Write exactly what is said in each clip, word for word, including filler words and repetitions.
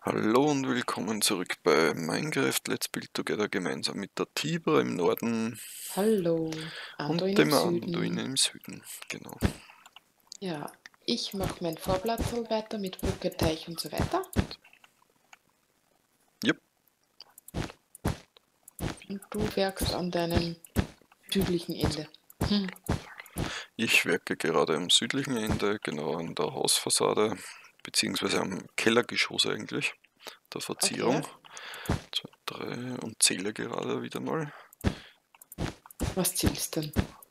Hallo und willkommen zurück bei Minecraft Let's Build Together gemeinsam mit der Tibra im Norden Hallo, und Anduin im dem Anduin Süden. im Süden. Genau. Ja, ich mache mein Vorplatzel weiter mit Brücke, Teich und so weiter. Yep. Und du werkst an deinem südlichen Ende. Hm. Ich werke gerade am südlichen Ende, genau an der Hausfassade, beziehungsweise am Kellergeschoss eigentlich, der Verzierung. Okay. Zwei, drei und zähle gerade wieder mal. Was zählst denn?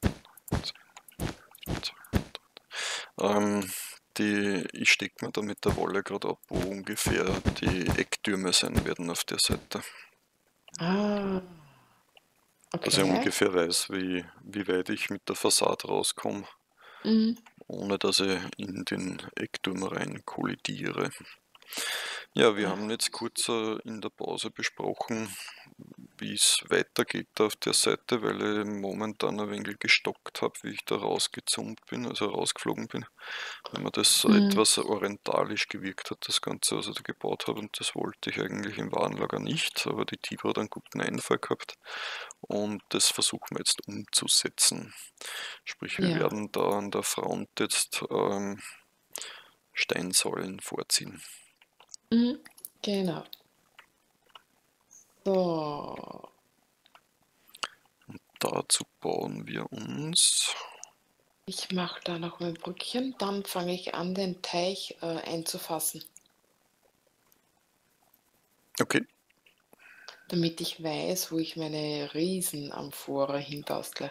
Ähm, die, ich stecke mir da mit der Wolle gerade ab, wo ungefähr die Ecktürme sein werden auf der Seite. Ah, Dass ich okay. ungefähr weiß, wie, wie weit ich mit der Fassade rauskomme, Mhm. ohne dass ich in den Eckturm rein kollidiere. Ja, wir Ah, haben jetzt kurz äh, in der Pause besprochen, wie es weitergeht auf der Seite, weil ich momentan ein wenig gestockt habe, wie ich da rausgezoomt bin, also rausgeflogen bin, weil mir das so mhm. etwas orientalisch gewirkt hat, das Ganze, was ich da gebaut habe, und das wollte ich eigentlich im Warenlager nicht, aber die Tibra hat einen guten Einfall gehabt und das versuchen wir jetzt umzusetzen. Sprich, wir Ja. werden da an der Front jetzt ähm, Steinsäulen vorziehen. Mhm. Genau. So, Dazu bauen wir uns. ich mache da noch mein Brückchen, dann fange ich an, den Teich äh, einzufassen, Okay. damit ich weiß, wo ich meine Riesenamphore hinbastle.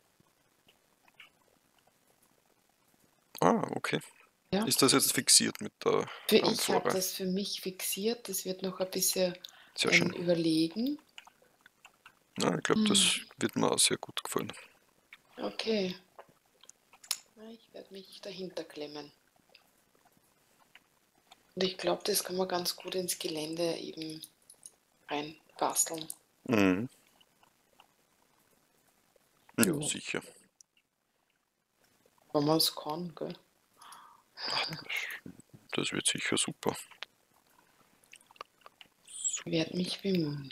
Ah, okay. Ja. Ist das jetzt fixiert mit der Für ich habe Amphore? das für mich fixiert. Das wird noch ein bisschen Sehr ein schön. Überlegen. Ja, ich glaube, Hm, das wird mir auch sehr gut gefallen. okay. Na, ich werde mich dahinter klemmen. Und ich glaube, das kann man ganz gut ins Gelände eben reinbasteln. Mhm. Ja, Ja. sicher. Wenn man es kann, gell? Ach, das, das wird sicher super. Ich werde mich bemühen.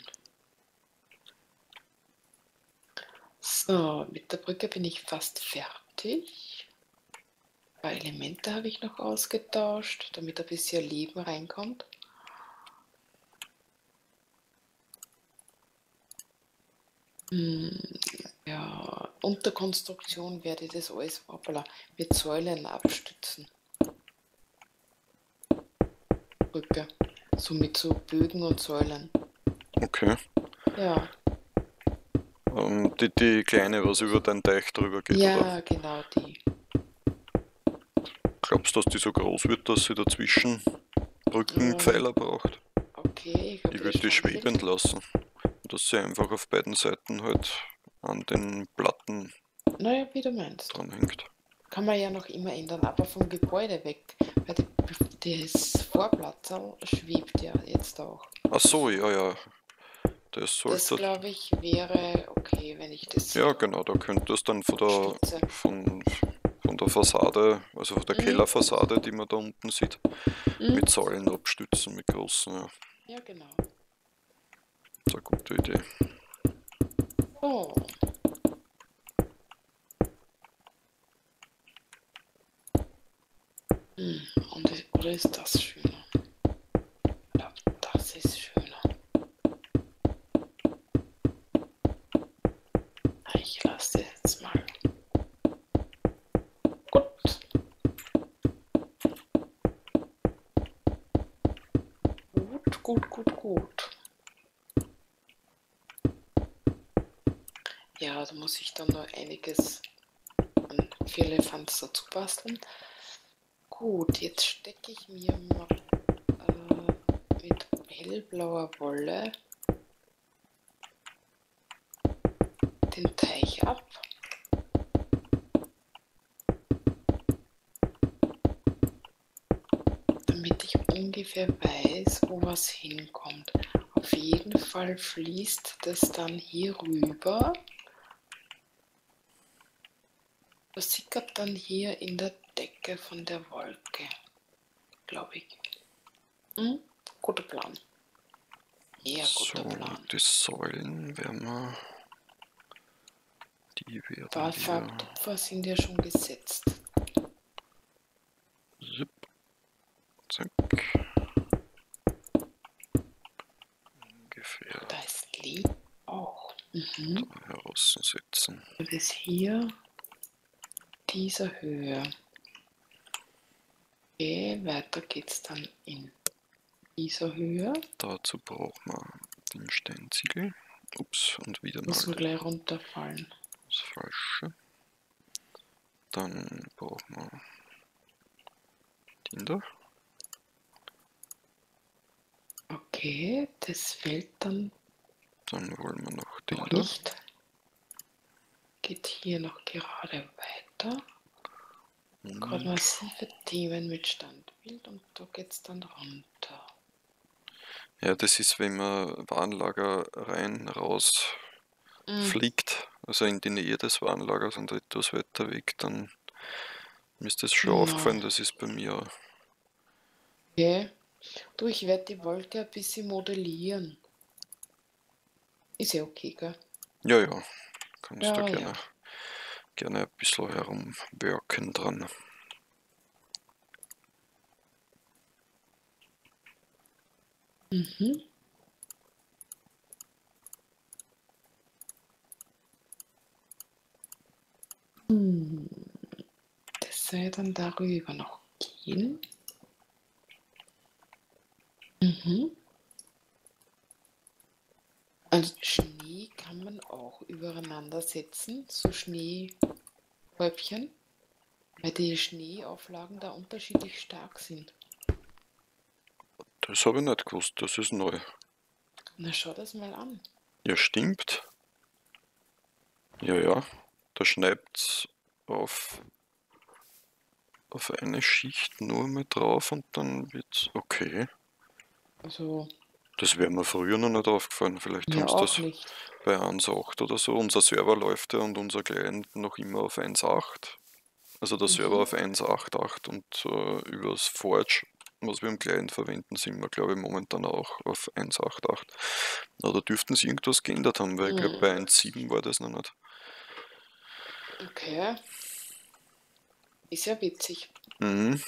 So, mit der Brücke bin ich fast fertig. Ein paar Elemente habe ich noch ausgetauscht, damit ein bisschen Leben reinkommt. Hm, ja, unter Konstruktion werde ich das alles hoppala, mit Säulen abstützen. Brücke. So mit so Bögen und Säulen. Okay. Ja. Ähm, die, die kleine, was über den Teich drüber geht, oder? Ja, genau die. Glaubst du, dass die so groß wird, dass sie dazwischen Ähm, Brückenpfeiler braucht? okay, ich habe Ich wieder würde die schwebend Standbild. lassen. Dass sie einfach auf beiden Seiten halt an den Platten Naja, wie du meinst. dranhängt. Kann man ja noch immer ändern, aber vom Gebäude weg. Weil die, das Vorplatzl schwebt ja jetzt auch. Ach so, ja, ja. Das Das sollte. glaube ich wäre okay, wenn ich das Ja, genau, da könnte es dann von der, stütze. von, von der Fassade, also von der Mhm. Kellerfassade, die man da unten sieht, Mhm. mit Säulen abstützen, mit großen. Ja, Ja, genau. das ist eine gute Idee. Oh. Hm. Und ist, oder ist das schöner? Ja, das ist schöner. Ich lasse das jetzt mal. Gut. Gut, gut, gut, gut. Ja, da muss ich dann noch einiges an Firlefanz dazu basteln. Gut, jetzt stecke ich mir mal äh, mit hellblauer Wolle den Teich ab. Damit ich ungefähr weiß, wo was hinkommt. Auf jeden Fall fließt das dann hier rüber. Das sickert dann hier in der Decke von der Wolke, glaube ich. Hm? Guter Plan. Säulen werden wir... Die werden wir... Farbtupfer sind ja schon gesetzt. Zip. Zack. Ungefähr. Da ist Lee auch. Mhm. Da heraussetzen. Das ist hier dieser Höhe. Okay, weiter geht's dann in dieser Höhe. Dazu brauchen wir den Steinziegel. Ups, und wieder mal. Müssen gleich runterfallen. Das Falsche. Dann brauchen wir den da. Okay, das fällt dann Dann wollen wir noch den noch da. nicht. Geht hier noch gerade weiter. Gerade Und massive Themen mit Standbild und da geht's dann runter. ja, das ist, wenn man Warenlager rein, raus Mm. fliegt, also in die Nähe des Warenlagers und etwas weiter weg, dann müsste es schon Genau. aufgefallen, das ist bei mir. Okay. Du, ich werde die Wolke ein bisschen modellieren. Ist ja okay, gell? Ja, ja, kannst Ja, da ja. gerne, gerne ein bisschen herumwerken dran. Mhm. Hm. Das soll dann darüber noch gehen. Mhm. Also Schnee kann man auch übereinander setzen, so Schneehäubchen, weil die Schneeauflagen da unterschiedlich stark sind. Das habe ich nicht gewusst, das ist neu. Na, schau das mal an. Ja, stimmt. Ja, ja, da schneidet's auf, auf eine Schicht nur mal drauf und dann wird's okay. Also, Das wäre mir früher noch nicht aufgefallen. Vielleicht mir haben sie auch das nicht. bei eins Punkt acht oder so. Unser Server läuft ja und unser Client noch immer auf eins Punkt acht. Also der Server Mhm. auf eins Punkt acht Punkt acht und äh, übers Forge, was wir im Client verwenden, sind wir, glaube ich, momentan auch auf eins Punkt acht Punkt acht. Aber da dürften sie irgendwas geändert haben, weil ich glaube, bei Mhm. eins Punkt sieben war das noch nicht. Okay. Ist ja witzig. Mhm.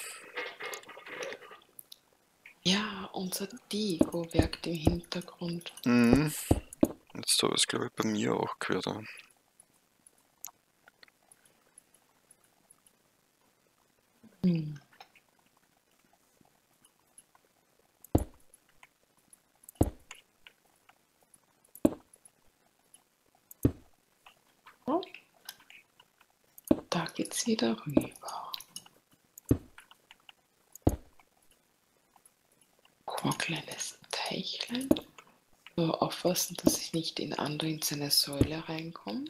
Ja, unser Diego werkt im Hintergrund. Mhm. Jetzt habe ich es, glaube ich, bei mir auch gehört. Ja. Hm. Oh. Da geht's wieder rüber. Guck mal, kleines Teichlein. So, aufpassen, dass ich nicht in Ando in seine Säule reinkomme.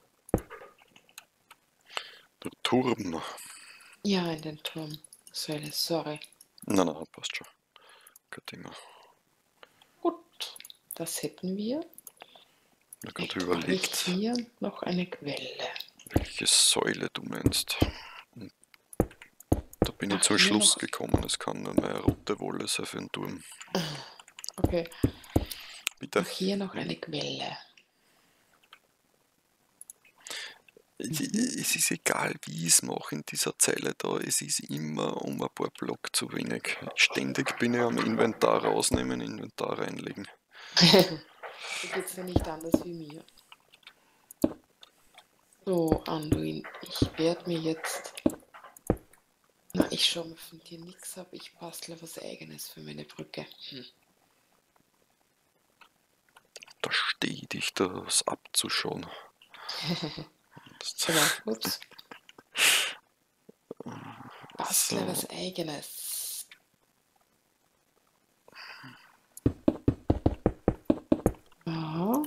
Der Turm. Ja, in den Turm. Säule, sorry. Nein, nein, passt schon. Kein Thema. Gut, das hätten wir. Ich habe Vielleicht gerade mache ich überlegt, hier noch eine Quelle. welche Säule du meinst. Und da bin ich Ach, zum hier Schluss noch. gekommen, es kann nur mehr rote Wolle sein für den Turm. Okay, Bitte? auch hier noch eine Quelle. Es, Mhm. es ist egal, wie ich es mache in dieser Zeile da, es ist immer um ein paar Block zu wenig. Ständig bin ich am Inventar rausnehmen, Inventar reinlegen. So geht's ja nicht anders wie mir. So, Anduin, ich werde mir jetzt. Na, ich schaue mir von dir nichts ab, ich bastle was Eigenes für meine Brücke. Hm. Da stehe ich, das abzuschauen. Genau, ups. Bastle So. was Eigenes. Aha.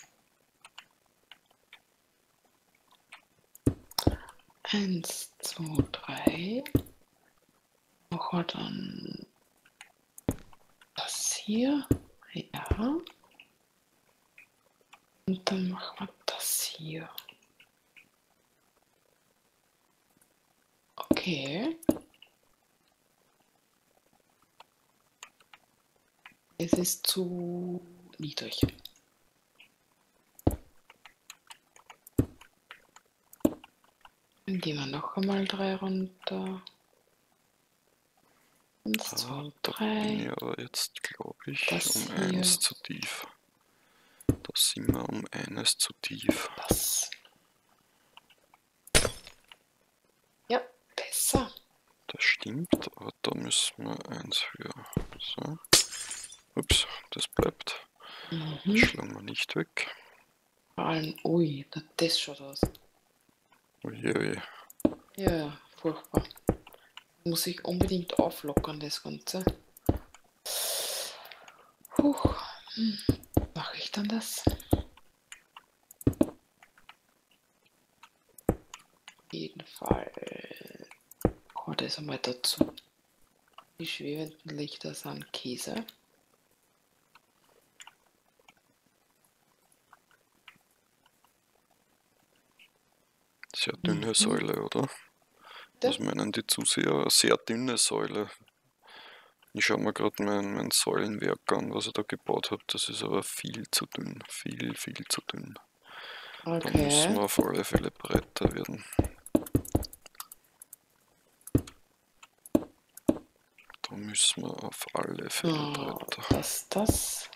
Eins, zwei, drei. Machen wir dann das hier. Ja. Und dann machen wir das hier. Okay. Es ist zu niedrig. Dann gehen wir noch einmal drei runter. Eins, Ah, zwei, da bin ich drei. aber jetzt, glaube ich, Das um hier. eins zu tief. Da sind wir um eines zu tief. Das. Ja, besser. Das stimmt, aber da müssen wir eins höher. So. Ups, das bleibt. Das Mhm. schlagen wir nicht weg. Vor allem, ui, na, das schaut aus. Uiui. Ja, ja, furchtbar. Muss ich unbedingt auflockern, das Ganze. Huch. Hm. Mache ich dann das? Auf jeden Fall. Oh, das einmal dazu. Die schwebenden Lichter sind Käse. Sehr dünne Mhm. Säule, oder? Was meinen die Zuseher? Eine sehr dünne Säule. Ich schaue mir gerade mein, mein Säulenwerk an, was ich da gebaut habe. Das ist aber viel zu dünn. Viel, viel zu dünn. Da Okay. müssen wir auf alle Fälle breiter werden. Da müssen wir auf alle Fälle Oh, breiter. das, das.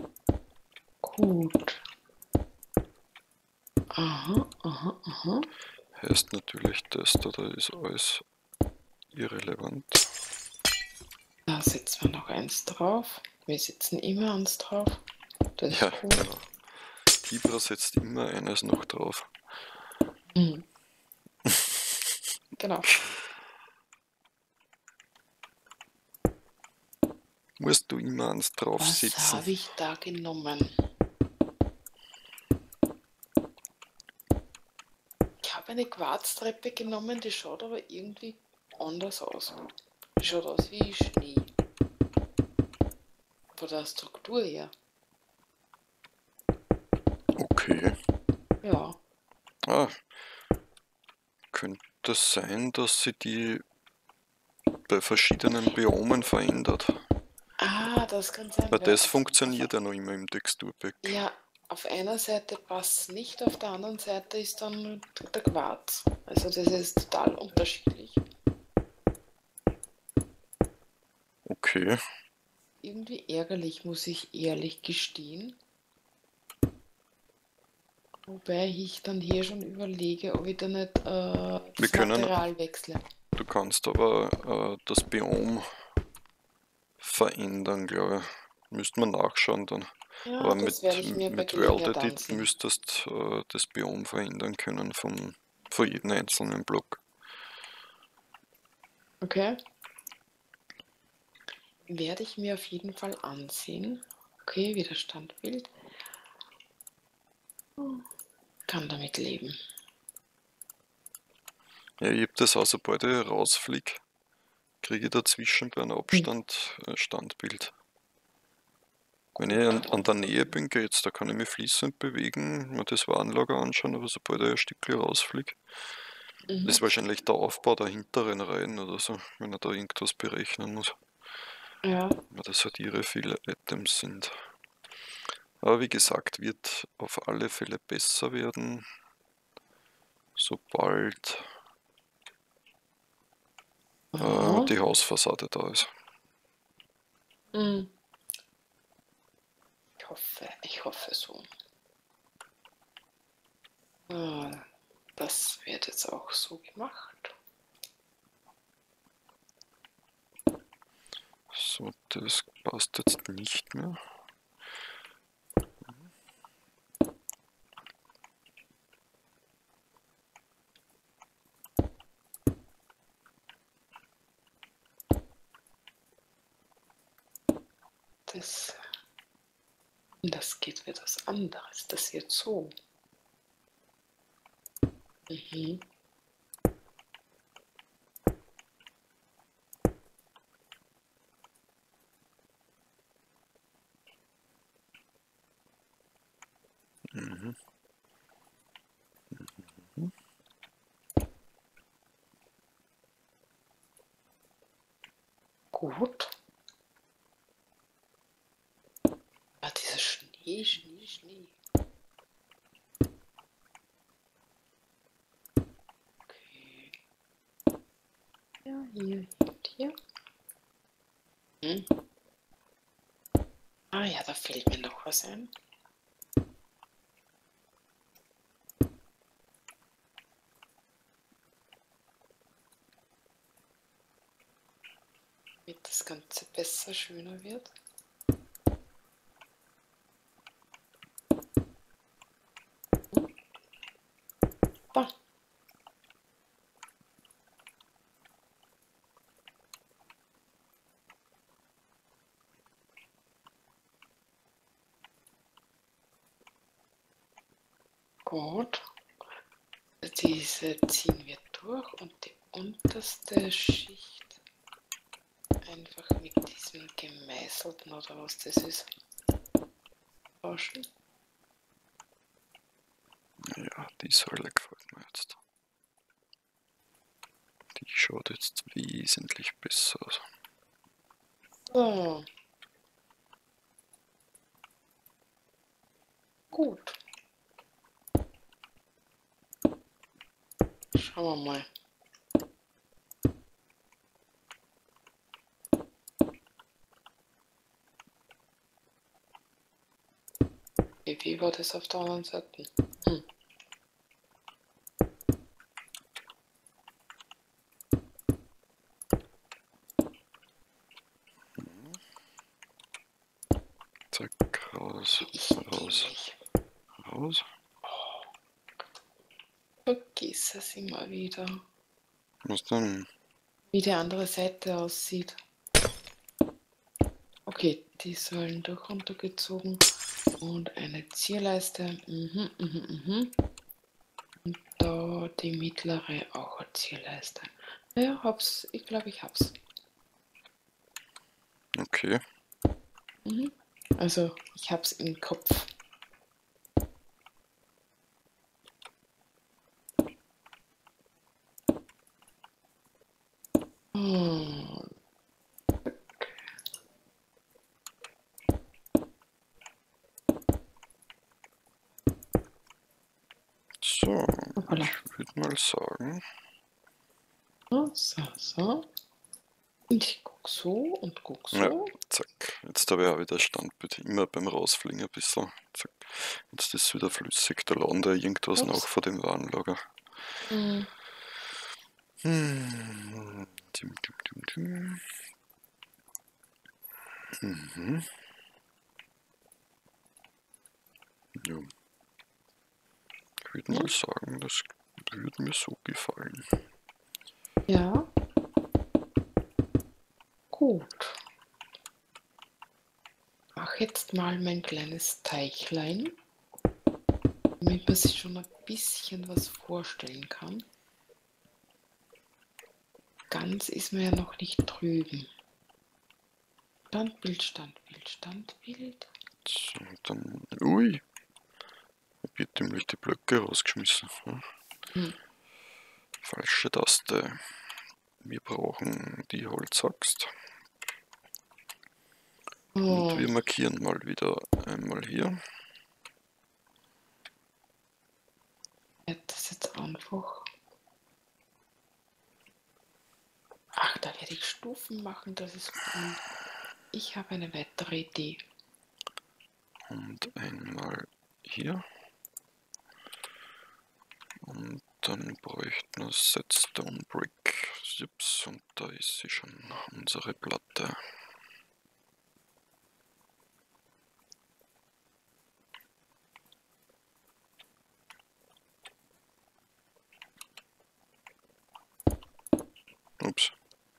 Gut. Aha, aha, aha. Heißt natürlich, das da, da ist alles irrelevant. Da setzen wir noch eins drauf. Wir setzen immer eins drauf. Das ist Ja, cool. genau. Tibra setzt immer eines noch drauf. Mhm. Genau. Musst du immer eins Was draufsetzen. habe ich da genommen? Ich habe eine Quarztreppe genommen, die schaut aber irgendwie anders aus. Die schaut aus wie Schnee. Von der Struktur her. Okay. Ja. Ah. Könnte es sein, dass sie die bei verschiedenen Biomen verändert? Ah, das kann sein. Weil Weil das auf, funktioniert auf, ja noch immer im Texturpack. ja, auf einer Seite passt es nicht, auf der anderen Seite ist dann der Quarz. Also das ist total unterschiedlich. Okay. Irgendwie ärgerlich, muss ich ehrlich gestehen. Wobei ich dann hier schon überlege, ob ich da nicht äh, Wir das können, Material wechsle. du kannst aber äh, das Biom verändern, glaube ich. Müsste man nachschauen dann. Ja, Aber das mit, werde ich mir bei mit Gelegenheit World Edit ansehen. müsstest äh, das Biom verändern können vom, von jedem einzelnen Block. Okay. Werde ich mir auf jeden Fall ansehen. Okay, Widerstandbild. Kann damit leben. Ja, ich habe das auch, sobald ich rausfliege, kriege ich dazwischen bei einem Abstand ein Standbild. Wenn ich an, an der Nähe bin, geht's, da kann ich mich fließend bewegen, mir das Warenlager anschauen, aber sobald ich ein Stückchen rausfliege, Mhm. das ist wahrscheinlich der Aufbau der hinteren Reihen oder so, wenn er da irgendwas berechnen muss. Ja. Weil das halt irre viele Items sind. Aber wie gesagt, wird auf alle Fälle besser werden, sobald äh, die Hausfassade da ist. Mhm. Ich hoffe, ich hoffe so. Ah, das wird jetzt auch so gemacht. So, das passt jetzt nicht mehr. Das, das geht für das anderes. Das wird so. Mhm. Mhm. Gut. Ah, dieser Schnee, Schnee, Schnee. Okay. hier, hier. Hm. Ah ja, da fällt mir noch was ein. Damit das Ganze besser, schöner wird. Da. Gut. Diese ziehen wir durch und die unterste Schicht einfach mit diesem gemeißelten oder was das ist tauschen. Ja, die Säule gefällt mir jetzt. Die schaut jetzt wesentlich besser aus. So. Gut. Schauen wir mal. Wie war das auf der anderen Seite? Hm. Zack, raus, raus, raus. Vergiss es immer wieder. Was denn? Wie die andere Seite aussieht. Okay, die Säulen durch runtergezogen. Und eine Zierleiste. Mhm, mhm, mhm. Und da die mittlere auch eine Zierleiste. Naja, hab's. Ich glaube, ich hab's. Okay. Mhm. Also, ich hab's im Kopf. Hm. So, Hoppala. ich würde mal sagen. So, so, so. Und ich guck so und guck so. Ja, zack. Jetzt habe ich auch wieder Standbild. Immer beim Rausfliegen ein bisschen. Zack. Jetzt ist es wieder flüssig. Da laden da irgendwas Ups. noch vor dem Warenlager. Hm. Hm. Dim, dim, dim, dim. Mhm. Ja. Ich würde mal sagen, das würde mir so gefallen. Ja. Gut. Mach jetzt mal mein kleines Teichlein, damit man sich schon ein bisschen was vorstellen kann. Ganz ist man ja noch nicht drüben. Standbild, Standbild, Standbild. So, dann. Ui! Ich habe ziemlich die Blöcke rausgeschmissen. Hm. Falsche Taste. Wir brauchen die Holzaxt. Oh. Und wir markieren mal wieder einmal hier. Ja, das ist jetzt einfach. Ach, da werde ich Stufen machen, das ist cool. Ich habe eine weitere Idee. Und einmal hier. Und dann bräuchten wir Setstone Brick. Ups, und da ist sie schon, unsere Platte. Ups.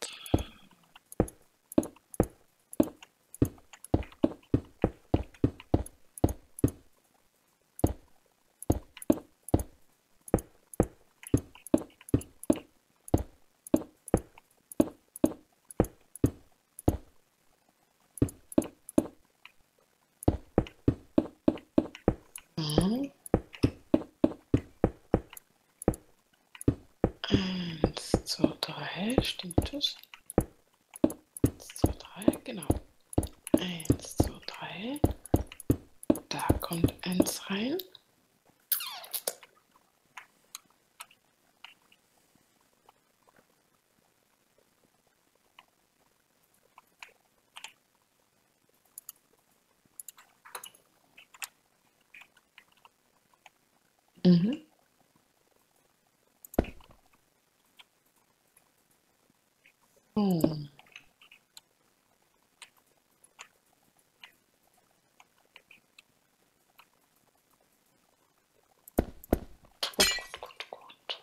Mhm. Eins, zwei, drei, stimmt das? Eins, zwei, drei, genau. Eins, zwei, drei. Da kommt eins rein. Mhm. Hm. Gut, gut, gut, gut.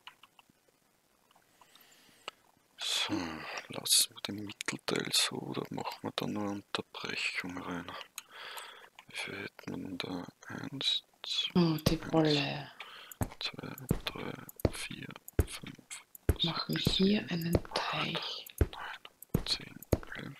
So, lassen wir den Mittelteil so oder machen wir da nur eine Unterbrechung rein? Wie viel hätten wir denn da? Eins, Oh, die eins, Wolle. zwei, drei, vier, fünf, Machen sechs, hier sieben, einen acht, Teich. neun, zehn, elf,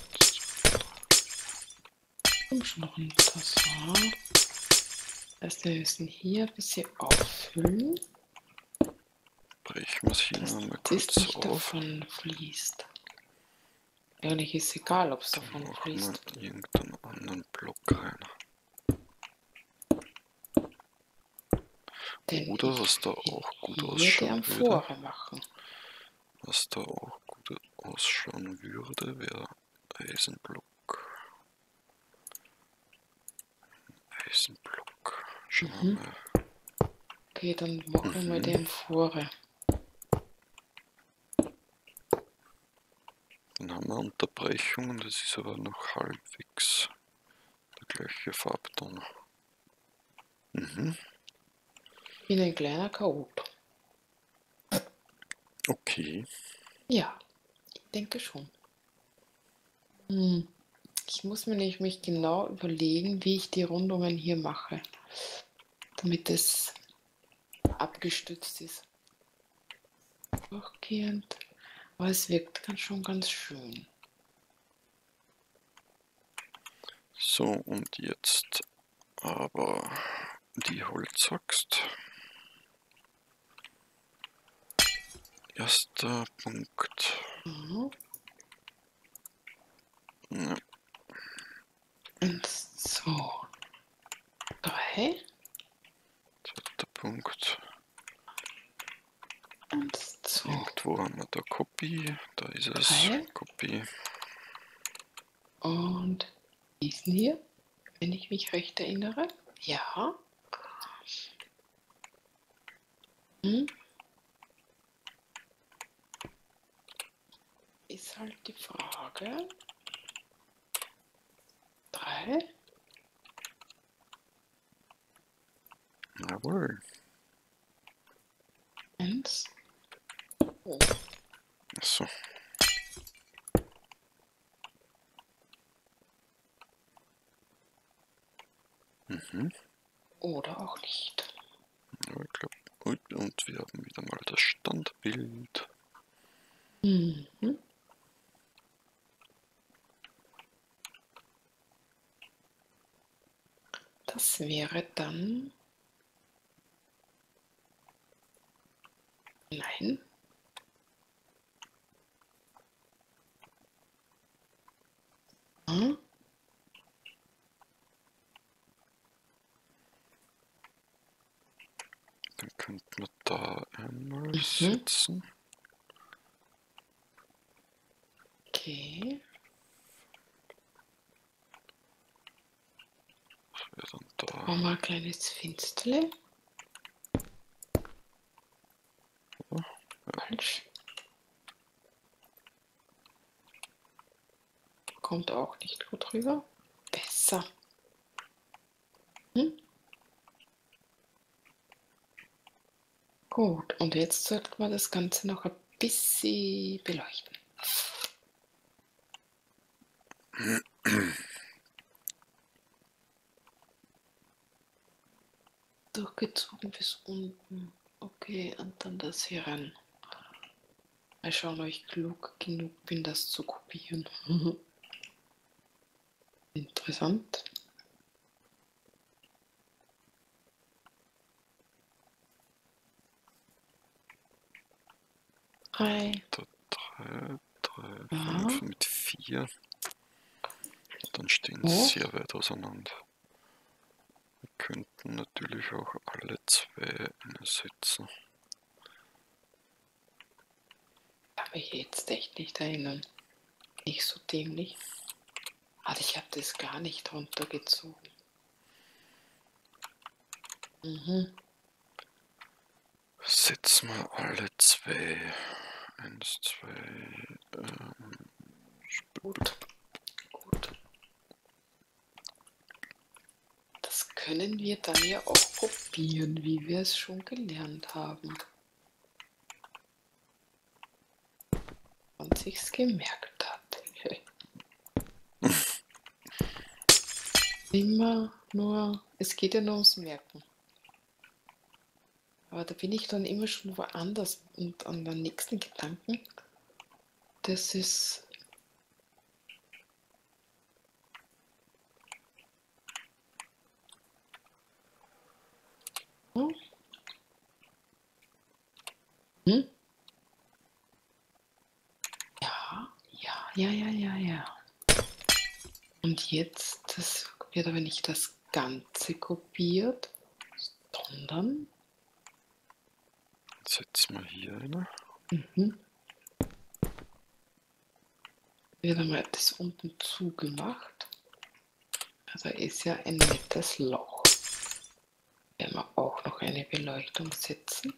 Komm schon runter. So. Das heißt, wir müssen hier ein bisschen auffüllen, brechen wir es hier dass noch mal das kurz nicht auf. davon fließt. Eigentlich ist es egal, ob es Dann davon machen fließt. wir irgendeinen anderen Block rein. Denn Oder ich was da will auch gut hier die ausschauen würde, Amphore machen. was da auch gut ausschauen würde, wäre Eisenblock. Eisenblock. Schauen wir Mhm. mal. Okay, dann mache ich mal Mhm. die Amphore. Dann haben wir Unterbrechungen, das ist aber noch halbwegs der gleiche Farbton. Mhm. Ich bin ein kleiner Chaot. Okay. Ja, ich denke schon. Hm. Ich muss mir nämlich genau überlegen, wie ich die Rundungen hier mache, damit es abgestützt ist. Durchgehend. Aber es wirkt dann schon ganz schön. So, und jetzt aber die Holzaxt. Erster Punkt. Mhm. Ja. Eins, zwei, drei. Zweiter Punkt. Eins, zwei, Irgendwo haben wir da Copy. Da ist es. drei. Copy. Und diesen hier, wenn ich mich recht erinnere. Ja. Hm. Ist halt die Frage. Drei. Jawohl. Eins. Oh. Achso. Mhm. Oder auch nicht. Ja, ich glaube. Und, und wir haben wieder mal das Standbild. Mhm. Das wäre dann. Nein. Hm. Dann könnten wir da einmal Mhm. setzen. Okay. Das wäre dann da. Machen wir ein kleines Fensterle. Ja. Falsch. Kommt auch nicht gut rüber. Besser. Hm? Gut, und jetzt sollten wir das Ganze noch ein bisschen beleuchten. Durchgezogen bis unten. Okay, und dann das hier ran. Mal schauen, ob ich klug genug bin, das zu kopieren. Interessant. Drei. Da drei, drei, Ja. fünf mit vier. Dann stehen Oh. sie sehr weit auseinander. Wir könnten natürlich auch alle zwei setzen. Kann mich jetzt echt nicht erinnern. Nicht so dämlich. Also ich habe das gar nicht runtergezogen. Mhm. Setzen wir alle zwei. Eins, zwei. Ähm, Gut, gut. Das können wir dann ja auch kopieren, wie wir es schon gelernt haben. Und sich's gemerkt hat. Immer nur, es geht ja nur ums Merken. Aber da bin ich dann immer schon woanders und an den nächsten Gedanken. Das ist. Hm? Hm? Ja, ja, ja, ja, ja, ja. Und jetzt, das wird aber nicht das Ganze kopiert, sondern. setzen wir hier eine. Mhm. Wird einmal das unten zugemacht. Also ist ja ein nettes Loch. Werden wir auch noch eine Beleuchtung setzen.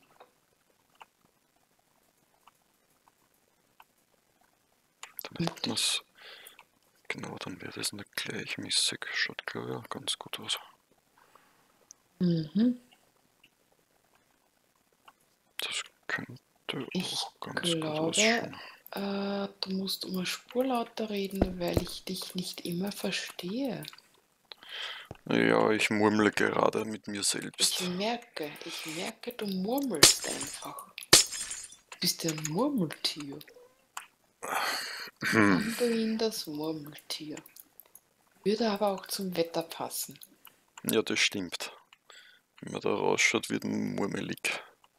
Dann hätten wir es. Genau, dann wäre das nicht gleichmäßig. Schaut, glaube ich, auch ganz gut aus. Mhm. Das könnte Ich auch ganz glaube, gut ausschauen. äh, du musst um eine Spur lauter reden, weil ich dich nicht immer verstehe. Ja, ich murmle gerade mit mir Ich selbst. merke, ich merke, du murmelst einfach. Du bist ja ein Murmeltier. Anduin, das Murmeltier. Würde aber auch zum Wetter passen. Ja, das stimmt. Wenn man da rausschaut, wird man murmelig.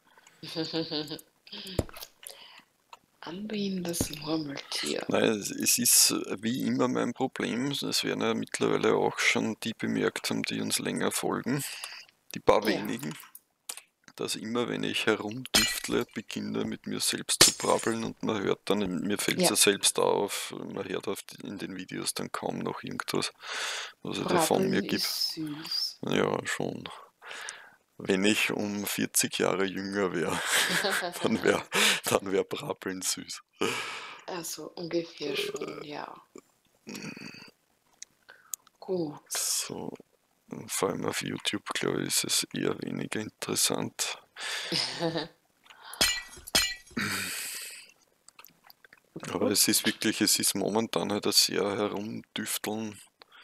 Anduin, das Murmeltier. Nein, es es ist wie immer mein Problem. Das werden ja mittlerweile auch schon die bemerkt haben, die uns länger folgen. Die paar Ja. wenigen. Dass immer, wenn ich herumdüftle, beginne mit mir selbst zu brabbeln und man hört dann, mir fällt es ja. Ja. ja selbst auf, man hört auf die, in den Videos dann kaum noch irgendwas, was ich da von Brabbeln mir gebe. ist süß. Ja, schon. Wenn ich um vierzig Jahre jünger wäre, dann wäre dann wär Brabbeln süß. Also ungefähr schon, ja. Gut. So, vor allem auf YouTube, glaube ich, ist es eher weniger interessant. Aber es ist wirklich, es ist momentan halt ein sehr herumdüfteln,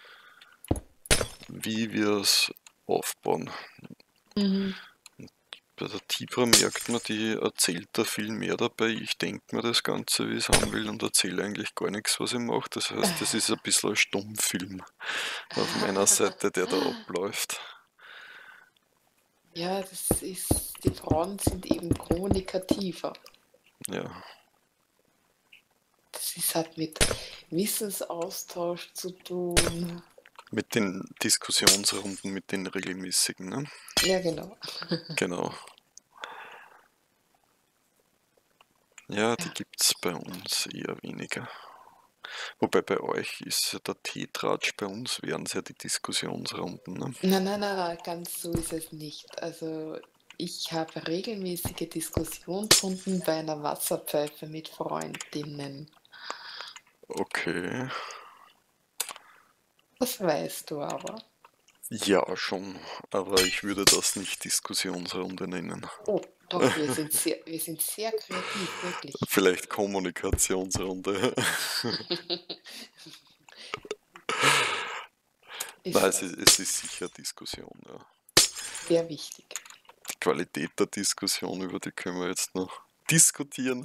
wie wir es aufbauen. Mhm. Bei der Tibra merkt man, die erzählt da viel mehr dabei. Ich denke mir das Ganze, wie ich es haben will, und erzähle eigentlich gar nichts, was ich mache. Das heißt, das ist ein bisschen ein Stummfilm auf meiner Seite, der da abläuft. Ja, das ist, die Frauen sind eben kommunikativer. Ja. Das ist halt mit Wissensaustausch zu tun. Mit den Diskussionsrunden, mit den regelmäßigen, ne? Ja, genau. Genau. Ja, die gibt es bei uns eher weniger. Wobei bei euch ist ja der Teetratsch, bei uns wären es ja die Diskussionsrunden, ne? Nein, nein, nein, nein, ganz so ist es nicht. Also ich habe regelmäßige Diskussionsrunden bei einer Wasserpfeife mit Freundinnen. Okay. Das weißt du aber. Ja, schon, aber ich würde das nicht Diskussionsrunde nennen. Oh, doch, wir sind sehr, wir sind sehr kreativ, wirklich. Vielleicht Kommunikationsrunde. Nein, es ist, es ist sicher Diskussion, ja. Sehr wichtig. Die Qualität der Diskussion, über die können wir jetzt noch diskutieren.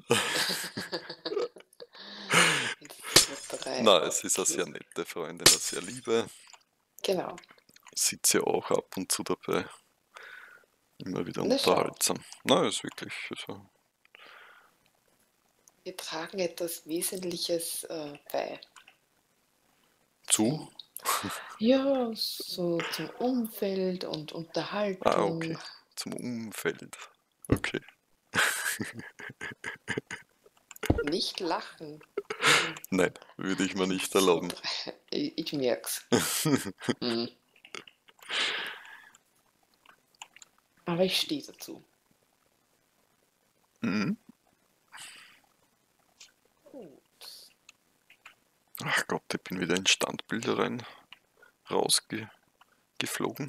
Nein, es ist eine sehr nette Freundin, eine sehr liebe. Genau. Sitze auch ab und zu dabei. Immer wieder Na, schau. unterhaltsam. Nein, ist wirklich. Also Wir tragen etwas Wesentliches äh, bei. zu? Ja, so zum Umfeld und Unterhaltung. Ah, okay. Zum Umfeld. Okay. Nicht lachen. Nein, würde ich mir nicht erlauben. Ich, ich merk's. hm. Aber ich stehe dazu. Mhm. Gut. Ach Gott, ich bin wieder in Standbilder rein rausgeflogen.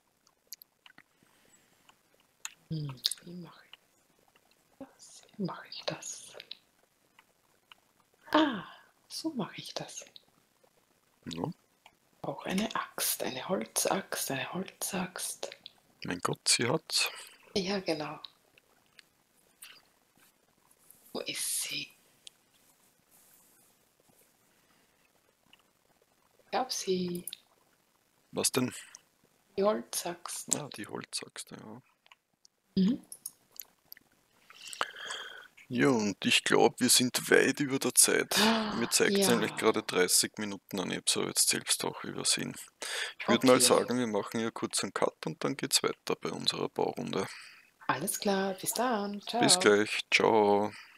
Hm, wie mache ich das? Wie mache ich das? Ah, so mache ich das. Ja, Auch eine Axt, eine Holzaxt, eine Holzaxt. mein Gott, sie hat's. Ja, genau. Wo ist sie? Ich glaube, sie. Was denn? Die Holzaxt. Ah, die Holzaxt, ja. Mhm. Ja, und ich glaube, wir sind weit über der Zeit. Mir zeigt es eigentlich Ja, gerade dreißig Minuten an. Ich habe so jetzt selbst auch übersehen. Ich würde mal okay. sagen, wir machen hier kurz einen Cut und dann geht's weiter bei unserer Baurunde. Alles klar. Bis dann. Bis Ciao. gleich. Ciao.